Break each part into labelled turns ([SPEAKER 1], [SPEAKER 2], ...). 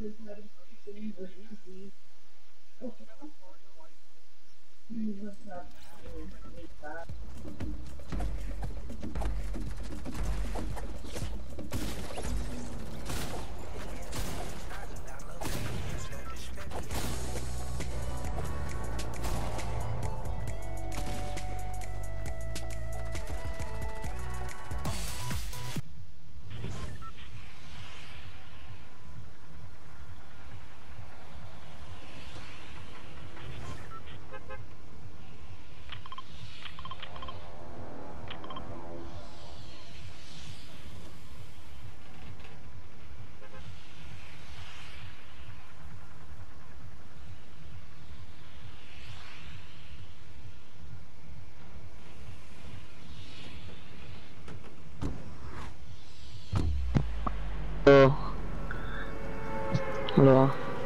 [SPEAKER 1] his medication was easy. He was not really bad.
[SPEAKER 2] Hello. Hello.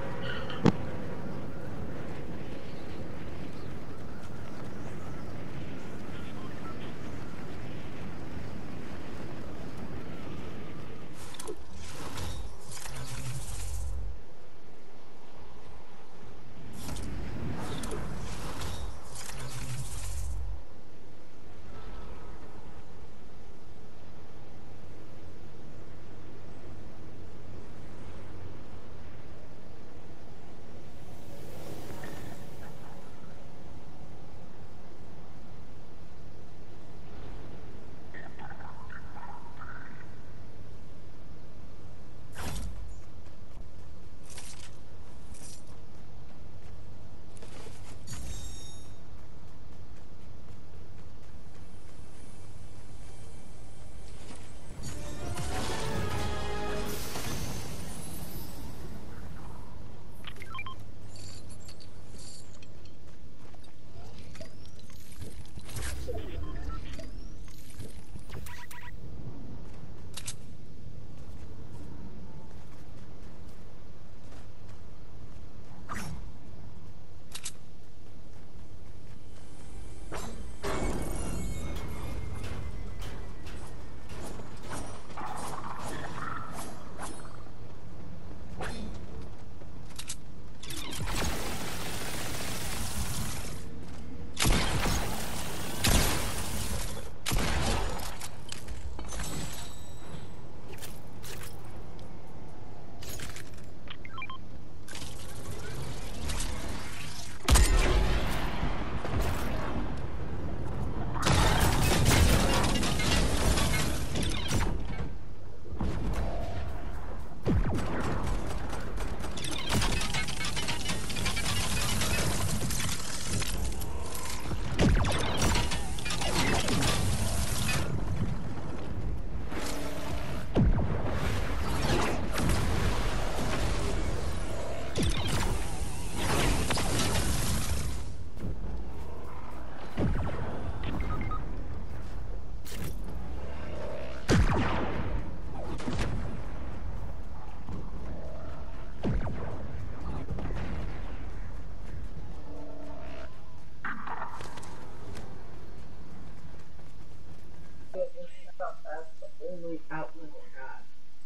[SPEAKER 2] It was set up as the only outlet it had.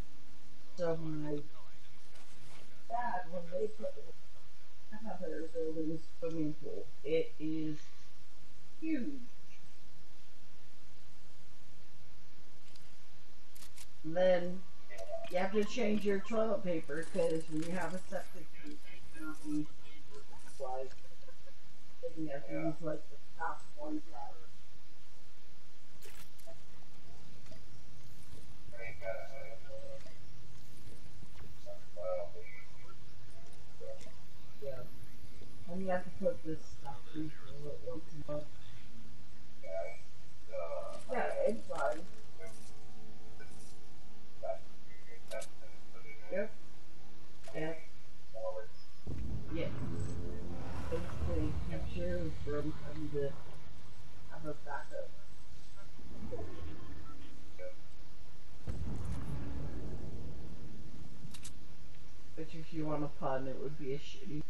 [SPEAKER 2] So my dad, when they put it have their building swimming pool, it is huge. And then you have to change your toilet paper because when you have a septic tank, you cannot use like you have to use like the top one side. Yeah. And you have to put this stuff in the toilet once a month. Yeah, it's fine. Yep. Yeah. Yes. Basically keeps you from having to have a backup. Which if you want a pun, it would be a shitty.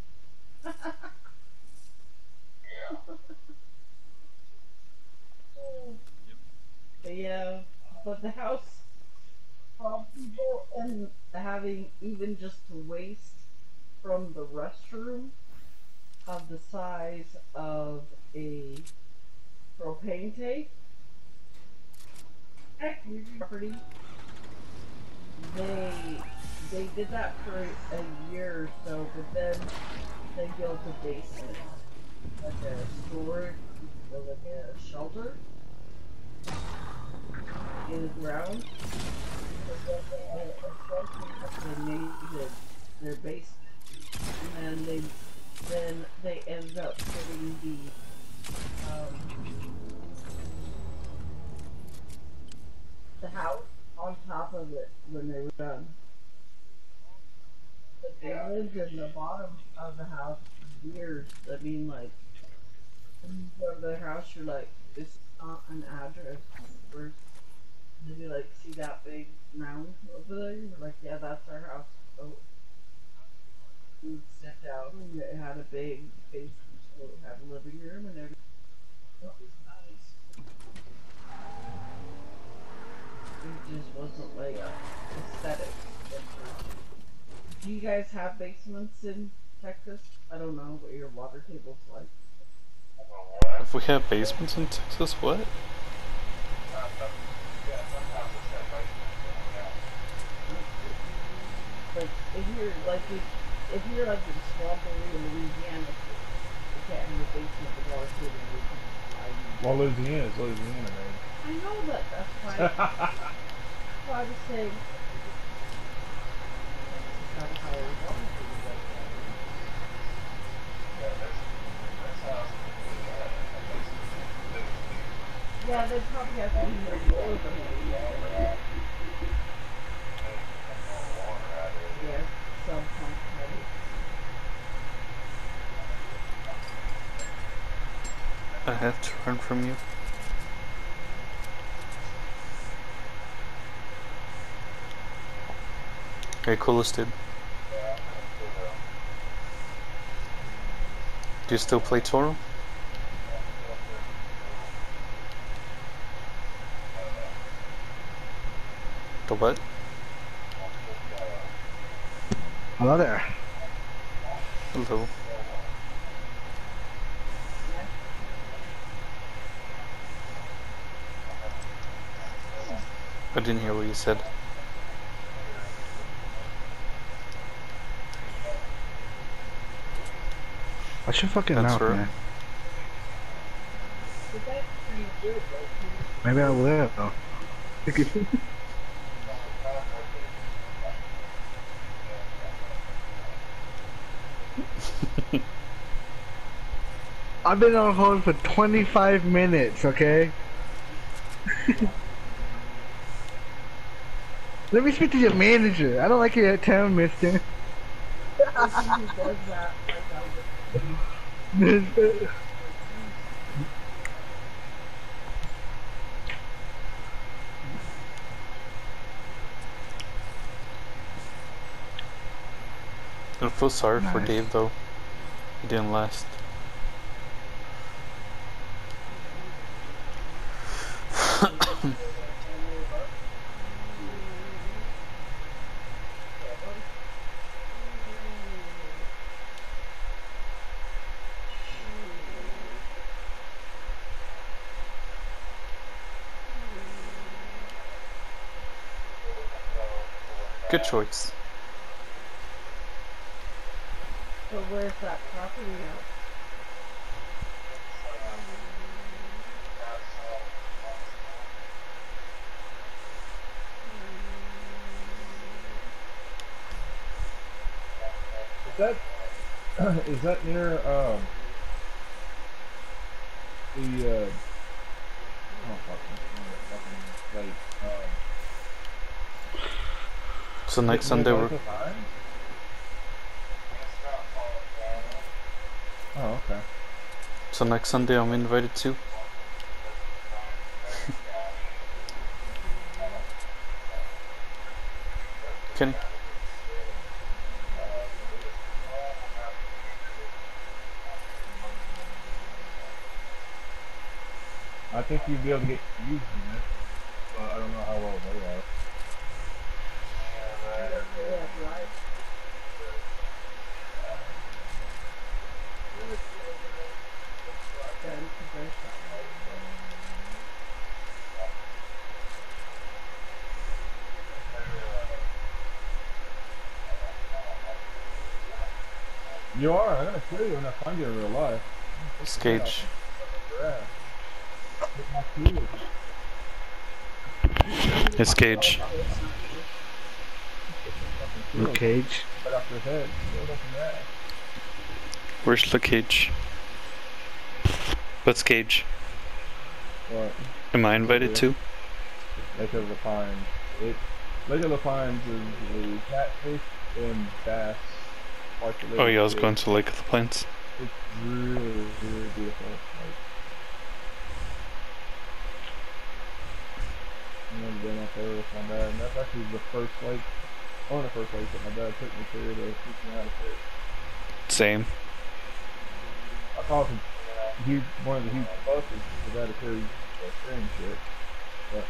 [SPEAKER 2] But yeah, but the house, well, people in the having even just waste from the restroom of the size of a propane tank. Heck, property. They did that for a year or so, but then they built a basement, like a storage, or like a shelter in the ground. But then they made their basement, and then they ended up putting the house on top of it when they were done. But they lived in the bottom of the house for years. I mean, like, when you go to their house, you're like, this is not an address. Where's, did you like see that big mound over there? You're like, yeah, that's our house. So you would sit down and it had a big basement, so it had a living room and everything. That was nice. It just wasn't like aesthetic. Do you guys have basements in Texas? I don't know what your water table's like.
[SPEAKER 3] If we have basements in Texas, what?
[SPEAKER 2] Like if you're like in Strawberry in Louisiana, you can't have a basement with water table.
[SPEAKER 4] Well, Louisiana is Louisiana, man.
[SPEAKER 2] I know that. That's why I was saying Texas had a higher water table like that. Yeah, they probably have to be more lower than Louisiana. Yes, some pump.
[SPEAKER 3] I have to run from you. Okay, coolest dude. Do you still play Toro? The what?
[SPEAKER 5] Hello there.
[SPEAKER 3] Hello. I didn't hear what you said.
[SPEAKER 5] Watch your fucking
[SPEAKER 3] That's
[SPEAKER 5] mouth,
[SPEAKER 3] right.
[SPEAKER 5] man. Maybe I will. I've been on hold for 25 minutes, okay? Let me speak to your manager. I don't like you at town, mister.
[SPEAKER 2] Who does that?
[SPEAKER 3] I feel sorry for
[SPEAKER 5] Nice.
[SPEAKER 3] Dave though. He didn't last. Good choice.
[SPEAKER 2] So where's that property at?
[SPEAKER 4] Is that near the oh fuck, like
[SPEAKER 3] So next Sunday we're...
[SPEAKER 4] Oh, okay.
[SPEAKER 3] So next Sunday I'm invited too. Kenny?
[SPEAKER 4] I think you'd be able to get used in it, but I don't know how well they are.
[SPEAKER 2] Yeah, right. Done to their side.
[SPEAKER 4] You are. I'm gonna kill you when I find you in real life.
[SPEAKER 3] Skage. It's Gage.
[SPEAKER 5] Luke Cage.
[SPEAKER 4] Right off your head. Right off your ass.
[SPEAKER 3] Where's the cage? What's Gage?
[SPEAKER 4] What?
[SPEAKER 3] Am I invited too?
[SPEAKER 4] Lake of the Pines. Lake of the Pines is a catfish and bass.
[SPEAKER 3] Oh yeah, I was going to Lake of the Plains.
[SPEAKER 4] It's really, really beautiful. Like, I've never been out there with my dad, and that's actually the first lake, one of the first lakes that my dad took me to teach me how to fish.
[SPEAKER 3] Same.
[SPEAKER 4] I caught one of the huge buses because I had to carry string shit. But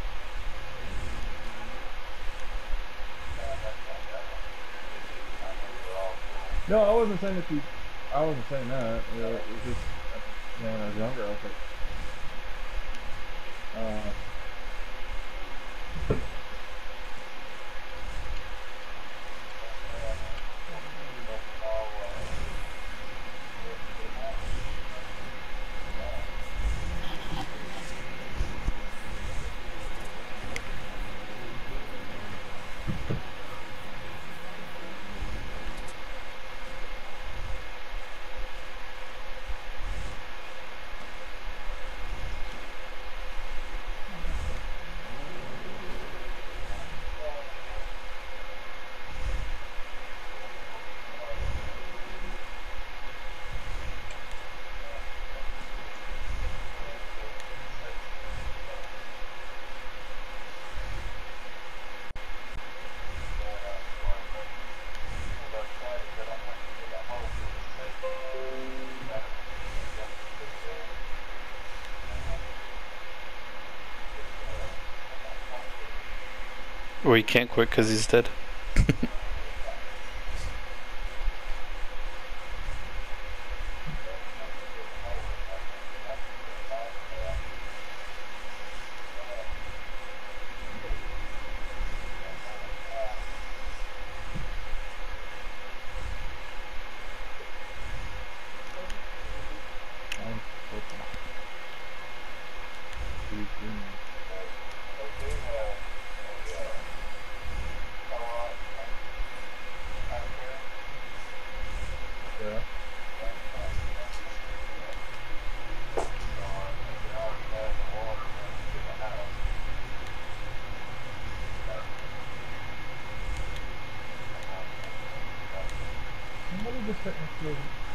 [SPEAKER 4] no, I wasn't saying that I wasn't saying that. It was just, when I was younger, I was like,
[SPEAKER 3] Or he can't quit because he's dead.
[SPEAKER 4] yeah. Somebody just hit me through.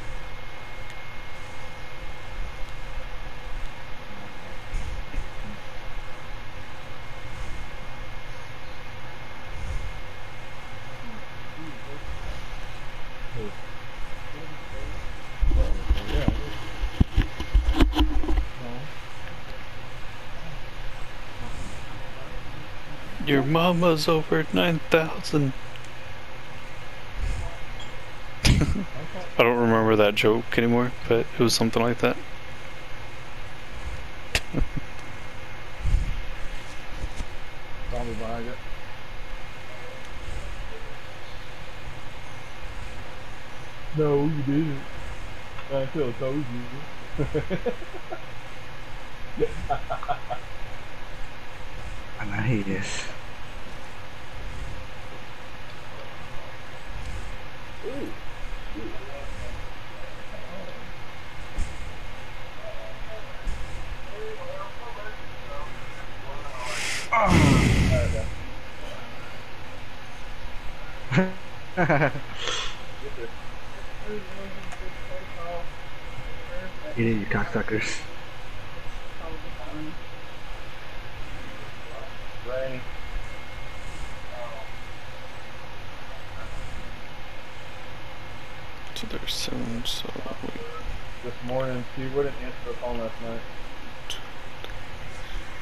[SPEAKER 3] Your mama's over 9,000. I don't remember that joke anymore, but it was something like that.
[SPEAKER 4] Zombie behind it. No, you didn't. Until I told you.
[SPEAKER 5] Nice. Eat it, you cocksuckers.
[SPEAKER 4] Rainy.
[SPEAKER 3] So there's 7, so wait.
[SPEAKER 4] This morning, she wouldn't answer the phone last night.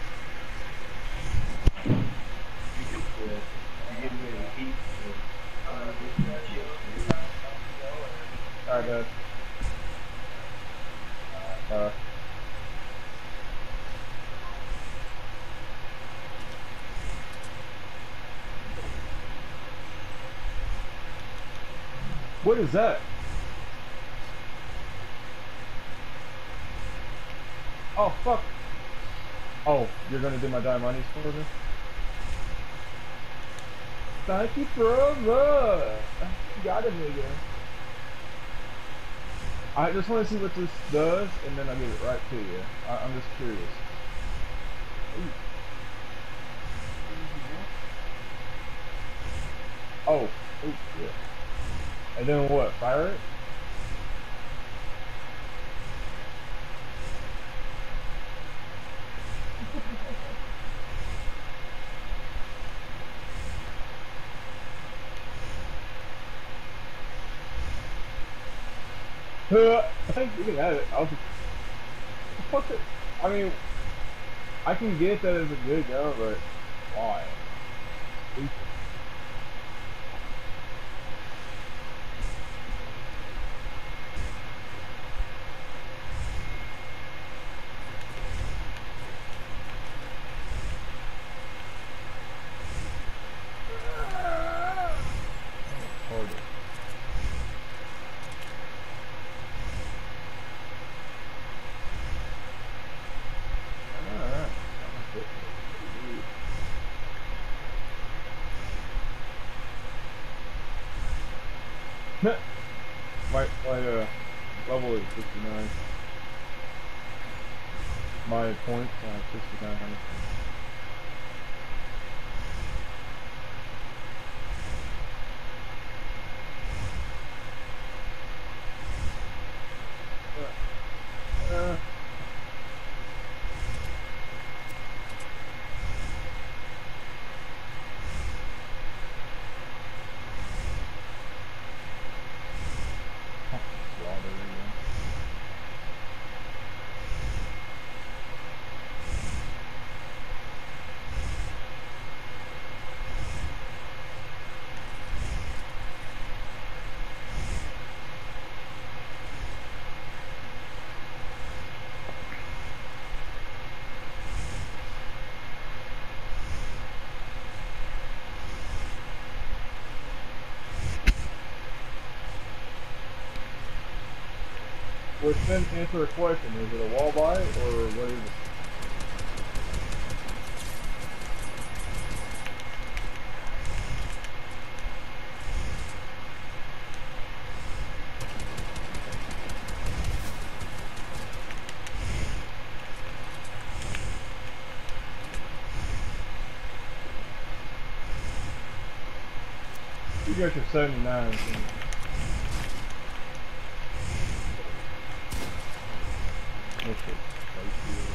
[SPEAKER 4] Yeah. She gave me the heat. Alright, Dad. What is that? Oh, fuck. Oh, you're gonna do my diamonds for me? Thank you, brother. You got it, nigga. I just want to see what this does, and then I'll give it right to you. I'm just curious. Ooh. Oh, ooh, yeah. And then what? Fire it? You can have it. I'll just... Fuck it. I mean, I can get that as a good gun, but why? Hold it. My level is 69. My points 6,900. Which then answer a question, is it a wall buy or what is it? You got your 79. Okay.